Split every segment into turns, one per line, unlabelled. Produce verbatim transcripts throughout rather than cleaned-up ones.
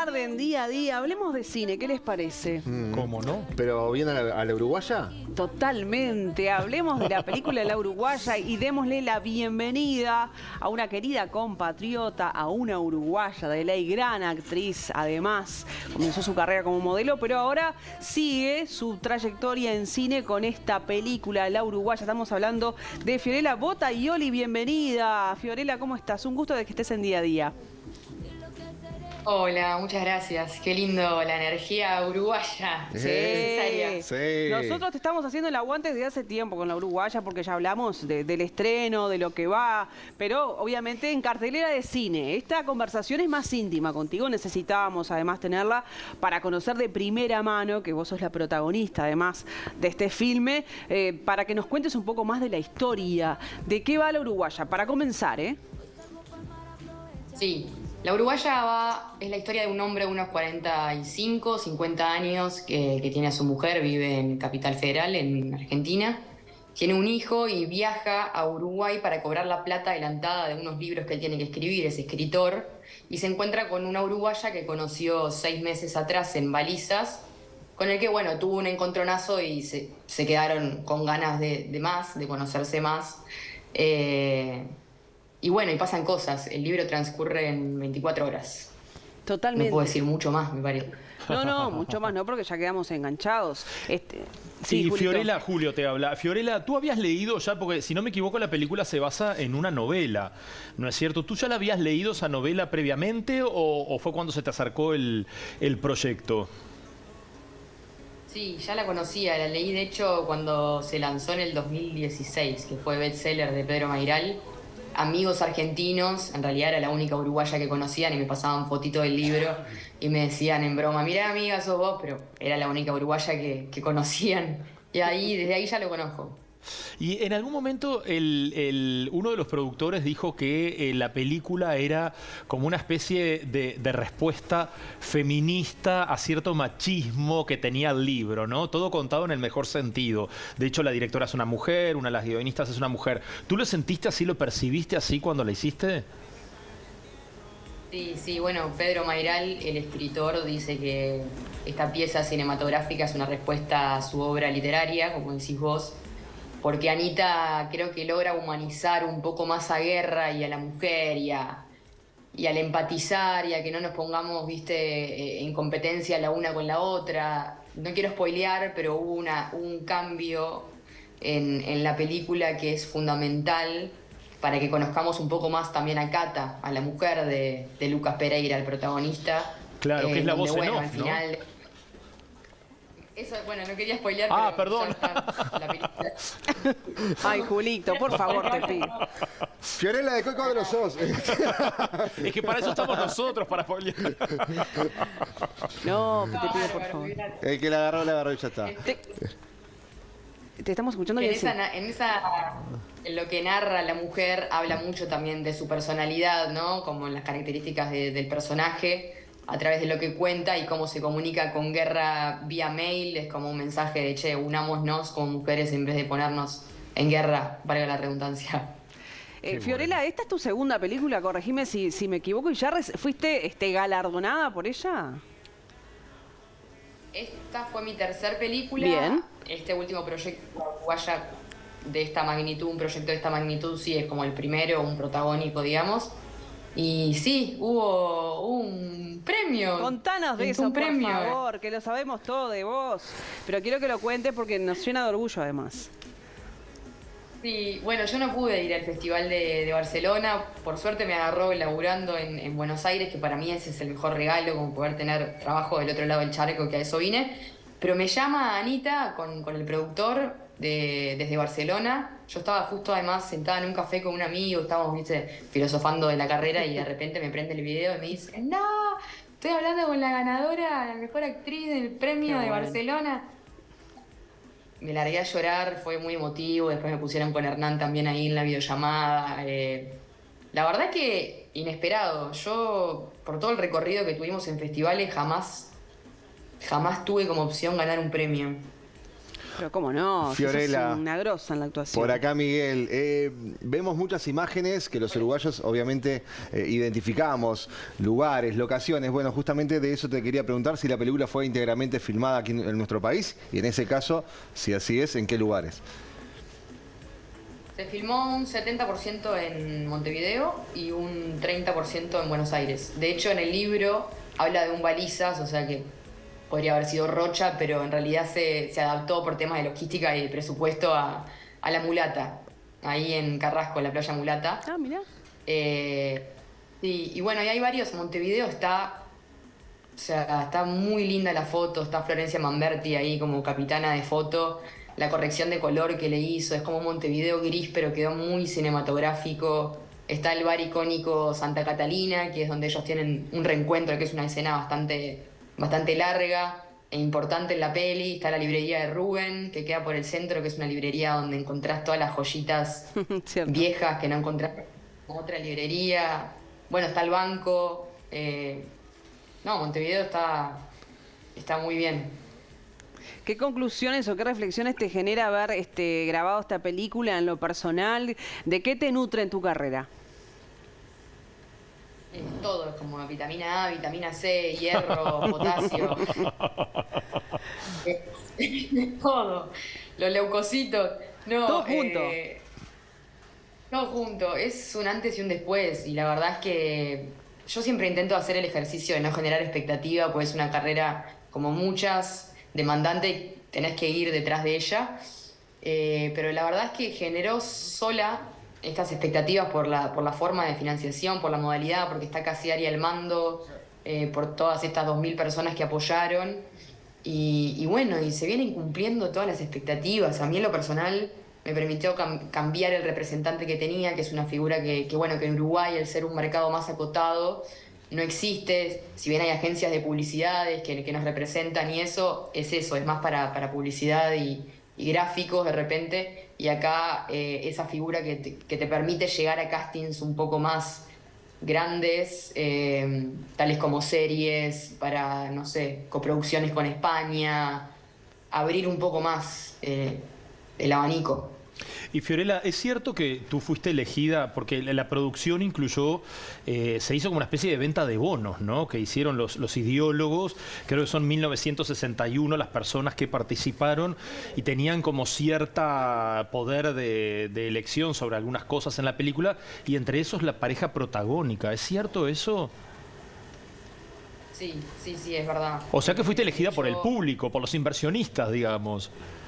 tarde, en día a día. Hablemos de cine, ¿qué les parece?
Mm.
¿Cómo no?
¿Pero viene a la, a la uruguaya?
Totalmente. Hablemos de la película La Uruguaya y démosle la bienvenida a una querida compatriota, a una uruguaya de ley, gran actriz. Además, comenzó su carrera como modelo, pero ahora sigue su trayectoria en cine con esta película La Uruguaya. Estamos hablando de Fiorella Bottaioli. Bienvenida. Fiorella, ¿cómo estás? Un gusto de que estés en día a día.
Hola, muchas gracias. Qué lindo la energía uruguaya.
Sí.
Necesaria.
Sí.
Nosotros te estamos haciendo el aguante desde hace tiempo con La Uruguaya porque ya hablamos de, del estreno, de lo que va, pero obviamente en cartelera de cine. Esta conversación es más íntima contigo, necesitábamos además tenerla para conocer de primera mano, que vos sos la protagonista además de este filme, eh, para que nos cuentes un poco más de la historia, de qué va La Uruguaya, para comenzar, ¿eh?
Sí. La Uruguaya va, es la historia de un hombre de unos cuarenta y cinco, cincuenta años que, que tiene a su mujer, vive en Capital Federal, en Argentina. Tiene un hijo y viaja a Uruguay para cobrar la plata adelantada de unos libros que él tiene que escribir, es escritor, y se encuentra con una uruguaya que conoció seis meses atrás en Balizas, con el que, bueno, tuvo un encontronazo y se, se quedaron con ganas de, de más, de conocerse más. Eh, Y bueno, y pasan cosas. El libro transcurre en veinticuatro horas.
Totalmente.
No puedo decir mucho más, me parece.
No, no, mucho más no, porque ya quedamos enganchados. Este, sí,
y
Julito.
Fiorella, Julio te habla. Fiorella, tú habías leído ya, porque si no me equivoco, la película se basa en una novela, ¿no es cierto? ¿Tú ya la habías leído esa novela previamente o, o fue cuando se te acercó el, el proyecto?
Sí, ya la conocía, la leí de hecho cuando se lanzó en el dos mil dieciséis, que fue bestseller de Pedro Mairal. Amigos argentinos, en realidad era la única uruguaya que conocían y me pasaban fotitos del libro y me decían en broma, mirá amiga, sos vos, pero era la única uruguaya que, que conocían y ahí, desde ahí ya lo conozco.
Y en algún momento el, el, uno de los productores dijo que eh, la película era como una especie de, de respuesta feminista a cierto machismo que tenía el libro, ¿no? Todo contado en el mejor sentido. De hecho, la directora es una mujer, una de las guionistas es una mujer. ¿Tú lo sentiste así, lo percibiste así cuando la hiciste?
Sí, sí, bueno, Pedro Mairal, el escritor, dice que esta pieza cinematográfica es una respuesta a su obra literaria, como decís vos, porque Anita creo que logra humanizar un poco más a Guerra y a la mujer y, a, y al empatizar y a que no nos pongamos, viste, en competencia la una con la otra. No quiero spoilear, pero hubo una, un cambio en, en la película que es fundamental para que conozcamos un poco más también a Cata, a la mujer de, de Lucas Pereira, el protagonista.
Claro, eh, que es la
donde,
voz
bueno,
en off,
al final, ¿no? Eso, bueno, no quería spoilear,
ah,
pero
perdón.
ya está la película.
Ay, Julito, por favor, te pido.
Fiorella, ¿de qué cuadro sos?
Es que para eso estamos nosotros, para spoilear.
No, te pido, por favor.
El que la agarró, la agarró y ya está.
Te, te estamos escuchando.
En
Y
esa, en esa, en lo que narra la mujer, habla mucho también de su personalidad, ¿no? Como las características de, del personaje, a través de lo que cuenta y cómo se comunica con Guerra vía mail. Es como un mensaje de, che, unámonos como mujeres en vez de ponernos en guerra, valga la redundancia.
Eh, Fiorella, bueno. Esta es tu segunda película, corregime si, si me equivoco, y ya fuiste este, galardonada por ella.
Esta fue mi tercer película.
Bien.
Este último proyecto uruguaya de esta magnitud, un proyecto de esta magnitud, sí, es como el primero, un protagónico, digamos. Y sí, hubo un premio.
Contanos de eso,
un premio.
por favor, que lo sabemos todo de vos. Pero quiero que lo cuentes porque nos llena de orgullo, además.
Sí, bueno, yo no pude ir al Festival de, de Barcelona. Por suerte me agarró laburando en, en Buenos Aires, que para mí ese es el mejor regalo, como poder tener trabajo del otro lado del charco, que a eso vine. Pero me llama Anita con, con el productor de, desde Barcelona. Yo estaba justo además sentada en un café con un amigo, estábamos, viste, filosofando de la carrera y de repente me prende el video y me dice, no, estoy hablando con la ganadora, la mejor actriz del premio de Barcelona. Me largué a llorar, fue muy emotivo, después me pusieron con Hernán también ahí en la videollamada. Eh, la verdad que inesperado. Yo, por todo el recorrido que tuvimos en festivales, jamás, jamás tuve como opción ganar un premio.
Pero cómo no,
Fiorella,
sos una grosa en la actuación.
Por acá, Miguel, eh, vemos muchas imágenes que los uruguayos obviamente eh, identificamos, lugares, locaciones. Bueno, justamente de eso te quería preguntar si la película fue íntegramente filmada aquí en, en nuestro país y en ese caso, si así es, ¿en qué lugares?
Se filmó un setenta por ciento en Montevideo y un treinta por ciento en Buenos Aires. De hecho, en el libro habla de un balizas, o sea que podría haber sido Rocha, pero en realidad se, se adaptó por temas de logística y de presupuesto a, a La Mulata, ahí en Carrasco, la playa Mulata.
Ah, mirá.
Eh, y, y bueno, y hay varios. Montevideo está, o sea, está muy linda la foto, está Florencia Mamberti ahí como capitana de foto. La corrección de color que le hizo, es como Montevideo gris, pero quedó muy cinematográfico. Está el bar icónico Santa Catalina, que es donde ellos tienen un reencuentro, que es una escena bastante, bastante larga e importante en la peli. Está la librería de Rubén, que queda por el centro, que es una librería donde encontrás todas las joyitas viejas que no encontrás en otra librería. Bueno, está el banco. Eh, no, Montevideo está, está muy bien.
¿Qué conclusiones o qué reflexiones te genera haber este, grabado esta película en lo personal? ¿De qué te nutre en tu carrera?
Es todo, es como vitamina A, vitamina C, hierro, potasio. Todo. Los leucocitos. No,
todo junto.
Eh, todo junto. Es un antes y un después. Y la verdad es que yo siempre intento hacer el ejercicio de no generar expectativa, pues es una carrera como muchas, demandante, tenés que ir detrás de ella. Eh, pero la verdad es que generó sola estas expectativas por la, por la forma de financiación, por la modalidad, porque está Cassiari al mando, eh, por todas estas dos mil personas que apoyaron. Y, y bueno, y se vienen cumpliendo todas las expectativas. A mí en lo personal me permitió cam cambiar el representante que tenía, que es una figura que, que, bueno, que en Uruguay, al ser un mercado más acotado, no existe. Si bien hay agencias de publicidades que, que nos representan y eso, es eso, es más para, para publicidad y, y gráficos de repente. Y acá eh, esa figura que te, que te permite llegar a castings un poco más grandes, eh, tales como series, para, no sé, coproducciones con España, abrir un poco más eh, el abanico.
Y Fiorella, ¿es cierto que tú fuiste elegida, porque la, la producción incluyó, eh, se hizo como una especie de venta de bonos, ¿no? Que hicieron los, los ideólogos, creo que son mil novecientos sesenta y uno las personas que participaron y tenían como cierta poder de, de elección sobre algunas cosas en la película, y entre esos la pareja protagónica. ¿Es cierto eso?
Sí, sí, sí, es verdad.
O sea que fuiste elegida
Yo...
por el público, por los inversionistas, digamos.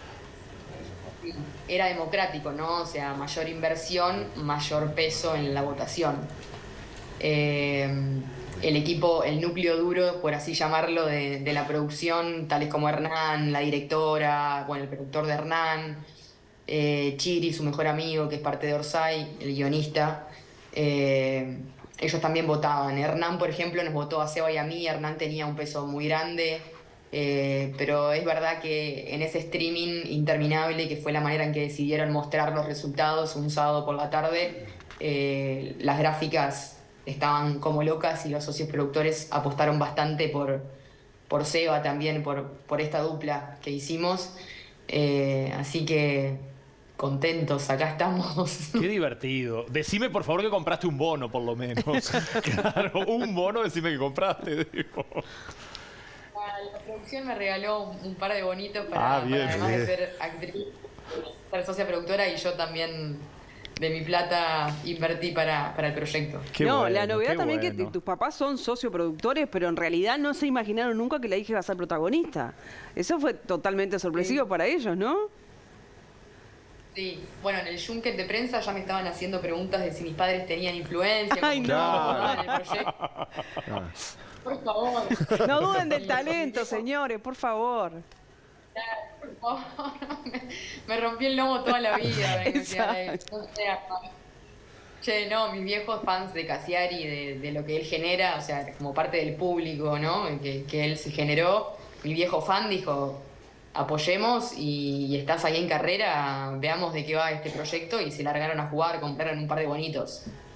Era democrático, ¿no? O sea, mayor inversión, mayor peso en la votación. Eh, el equipo, el núcleo duro, por así llamarlo, de, de la producción, tales como Hernán, la directora, bueno, el productor de Hernán, eh, Chiri, su mejor amigo, que es parte de Orsay, el guionista, eh, ellos también votaban. Hernán, por ejemplo, nos votó a Seba y a mí. Hernán tenía un peso muy grande. Eh, pero es verdad que en ese streaming interminable, que fue la manera en que decidieron mostrar los resultados un sábado por la tarde, eh, las gráficas estaban como locas y los socios productores apostaron bastante por, por Seba también, por, por esta dupla que hicimos. Eh, así que contentos, acá estamos.
Qué divertido. Decime por favor que compraste un bono, por lo menos. Claro, un bono, decime que compraste, digo.
La producción me regaló un, un par de bonitos para,
ah, bien,
para además
bien.
de ser actriz, ser socia productora, y yo también de mi plata invertí para, para el proyecto.
Qué no, bueno, la novedad también bueno. que tus papás son socioproductores, pero en realidad no se imaginaron nunca que la hija iba a ser protagonista. Eso fue totalmente sorpresivo sí. para ellos, ¿no?
Sí, bueno, en el junket de prensa ya me estaban haciendo preguntas de si mis padres tenían influencia.
Ay, no.
En el proyecto. No. Por favor.
No duden del talento, señores, por favor.
Por favor. Me, me rompí el lomo toda la vida. O sea, che, no, mis viejos fans de Cassiari, de, de lo que él genera, o sea, como parte del público, ¿no? Que, que él se generó. Mi viejo fan dijo, apoyemos y, y estás ahí en carrera, veamos de qué va este proyecto, y se largaron a jugar, compraron un par de bonitos.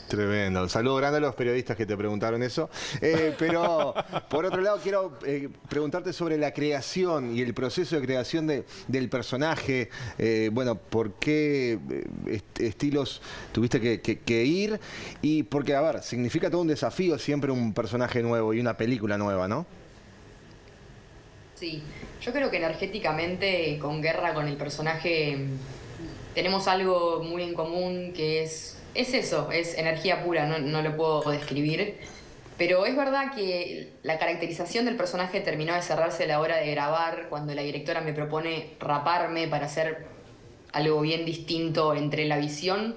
Tremendo. Un saludo grande a los periodistas que te preguntaron eso. Eh, pero, por otro lado, quiero eh, preguntarte sobre la creación y el proceso de creación de, del personaje. Eh, bueno, ¿por qué est estilos tuviste que, que, que ir? Y porque, a ver, significa todo un desafío siempre un personaje nuevo y una película nueva, ¿no?
Sí, yo creo que energéticamente, con Guerra, con el personaje, tenemos algo muy en común que es... Es eso, es energía pura, no, no lo puedo describir. Pero es verdad que la caracterización del personaje terminó de cerrarse a la hora de grabar, cuando la directora me propone raparme para hacer algo bien distinto entre la visión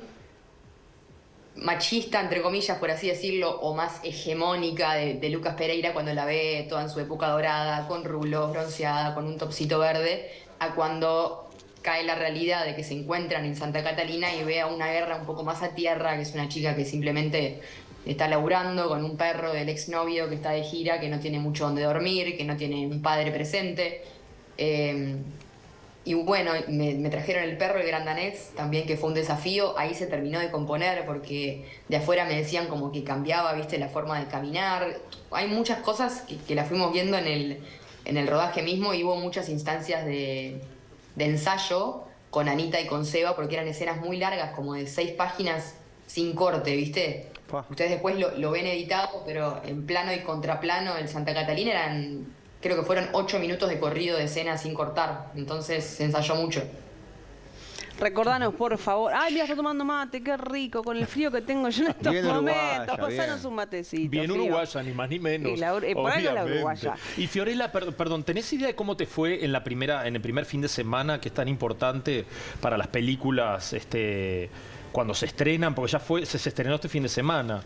machista, entre comillas, por así decirlo, o más hegemónica de, de Lucas Pereira cuando la ve toda en su época dorada, con rulos, bronceada, con un topsito verde, a cuando cae la realidad de que se encuentran en Santa Catalina y ve a una Guerra un poco más a tierra, que es una chica que simplemente está laburando con un perro del exnovio que está de gira, que no tiene mucho donde dormir, que no tiene un padre presente. Eh, y bueno, me, me trajeron el perro, el gran danés, también, que fue un desafío. Ahí se terminó de componer porque de afuera me decían como que cambiaba, viste, la forma de caminar. Hay muchas cosas que, que las fuimos viendo en el, en el rodaje mismo, y hubo muchas instancias de... de ensayo con Anita y con Seba, porque eran escenas muy largas, como de seis páginas sin corte, ¿viste? Pa. Ustedes después lo, lo ven editado, pero en plano y contraplano el Santa Catalina eran, creo que fueron ocho minutos de corrido de escena sin cortar, entonces se ensayó mucho.
Recordanos, por favor. Ay, mira, está tomando mate, qué rico, con el frío que tengo yo en estos
bien
momentos.
Uruguaya,
Pasanos
bien.
un matecito.
Bien
frío.
uruguaya, ni más ni menos.
Y la, eh, por algo la uruguaya.
Y Fiorella, per, perdón, ¿tenés idea de cómo te fue en la primera, en el primer fin de semana, que es tan importante para las películas, este, cuando se estrenan? Porque ya fue, se, se estrenó este fin de semana.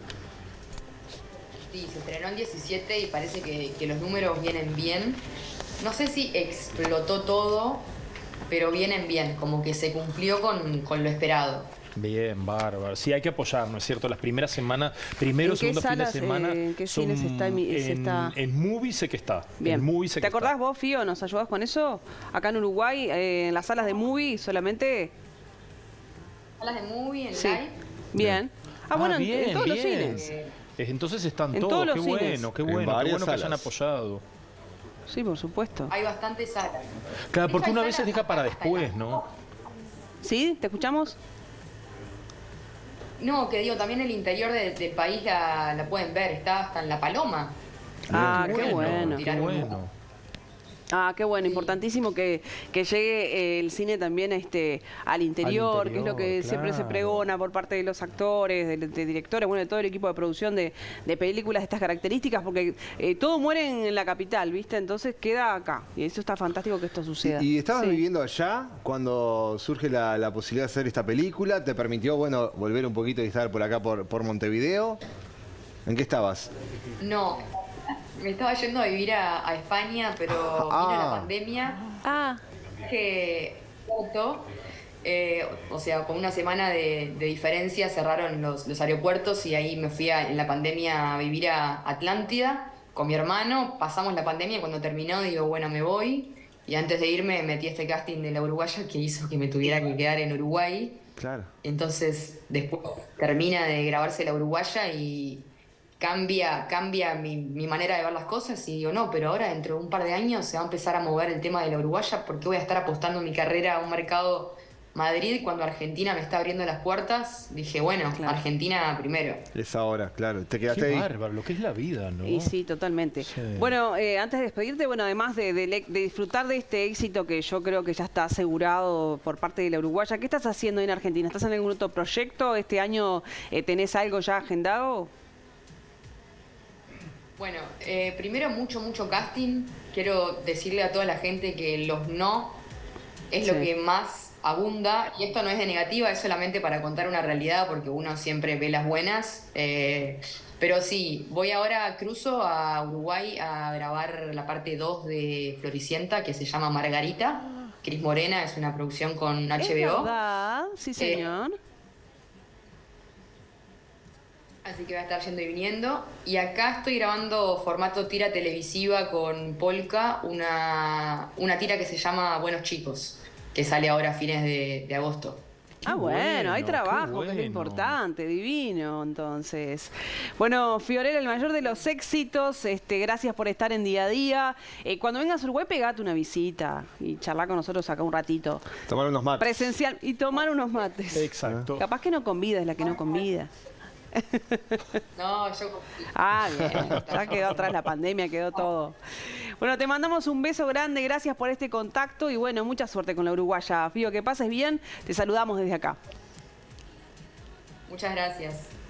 Sí, se estrenó el diecisiete y parece que, que los números vienen bien. No sé si explotó todo, pero vienen bien, como que se cumplió con, con lo esperado.
Bien, bárbaro. Sí, hay que apoyar, ¿no es cierto? Las primeras semanas, primero, segundo fin de semana.
Eh, ¿En qué
son,
cines está? En,
está... en Movie sé que está.
Bien.
En Movie sé
¿Te
que
acordás
está.
vos, Fío? ¿Nos ayudás con eso? Acá en Uruguay, eh, en las salas de Movie solamente.
¿Salas de Movie, en
sí.
live?
Bien. Ah,
Ah,
bueno,
bien,
en, en todos
bien.
los cines.
Eh, Entonces están
En
todos.
todos los
Qué
cines.
bueno, qué
En
bueno. Qué
varias
bueno que hayan
salas.
apoyado.
Sí, por supuesto.
Hay bastantes salas.
Claro,
De
porque
hecho,
una
hay
vez se
salas
deja para
hasta
después,
la-
¿no?
¿Sí? ¿Te escuchamos?
No, que digo, también el interior de- del país la, la pueden ver, está hasta en La Paloma.
Ah,
Qué
qué bueno.
Qué
Tiraron un-
bueno.
Ah, qué bueno, importantísimo que, que llegue eh, el cine también este, al interior,
Al
que es lo que
interior,
siempre se
claro.
pregona por parte de los actores, de, de directores, bueno, de todo el equipo de producción de, de películas de estas características, porque eh, todo muere en la capital, ¿viste? Entonces queda acá, y eso está fantástico que esto suceda.
¿Y, y estabas
Sí.
viviendo allá cuando surge la, la posibilidad de hacer esta película? ¿Te permitió, bueno, volver un poquito y estar por acá, por, por Montevideo? ¿En qué estabas?
No, me estaba yendo a vivir a, a España, pero vino
Ah.
la pandemia.
Ah,
Que auto, eh, o sea, con una semana de, de diferencia cerraron los, los aeropuertos y ahí me fui a- en la pandemia a vivir a Atlántida con mi hermano. Pasamos la pandemia y cuando terminó digo, bueno, me voy. Y antes de irme metí este casting de la uruguaya que hizo que me tuviera que quedar en Uruguay.
Claro.
Entonces después termina de grabarse la uruguaya y cambia, cambia mi, mi manera de ver las cosas y digo, no, pero ahora dentro de un par de años se va a empezar a mover el tema de la uruguaya porque voy a estar apostando mi carrera a un mercado Madrid cuando Argentina me está abriendo las puertas. Dije, bueno,
Claro.
Argentina primero.
Es ahora, claro. Te quedaste
Qué
ahí.
bárbaro, lo que es la vida, ¿no?
y sí, totalmente.
Sí.
Bueno, eh, antes de despedirte, bueno, además de, de, de disfrutar de este éxito que yo creo que ya está asegurado por parte de la uruguaya, ¿qué estás haciendo en Argentina? ¿Estás en algún otro proyecto? ¿Este año eh, tenés algo ya agendado?
Bueno, eh, primero mucho, mucho casting. Quiero decirle a toda la gente que los no es lo
Sí.
que más abunda. Y esto no es de negativa, es solamente para contar una realidad porque uno siempre ve las buenas. Eh, pero sí, voy ahora, cruzo a Uruguay a grabar la parte dos de Floricienta que se llama Margarita. Cris Morena, es una producción con H B O.
¿Es verdad? Sí, señor.
Así que voy a estar yendo y viniendo. Y acá estoy grabando formato tira televisiva con Polka, una, una tira que se llama Buenos Chicos, que sale ahora a fines de, de agosto.
Ah, bueno, hay
qué
trabajo, que es lo
bueno.
importante, divino, entonces. Bueno, Fiorella, el mayor de los éxitos, este, gracias por estar en Día a Día. Eh, cuando vengas a Uruguay, pegate una visita y charlar con nosotros acá un ratito.
Tomar unos mates.
Presencial y tomar unos mates.
Exacto.
Capaz que no convida, es la que no convida.
No, yo...
Ah, bien, ya quedó atrás la pandemia, quedó todo. Bueno, te mandamos un beso grande, gracias por este contacto y bueno, mucha suerte con la uruguaya. Fío, que pases bien, te saludamos desde acá.
Muchas gracias.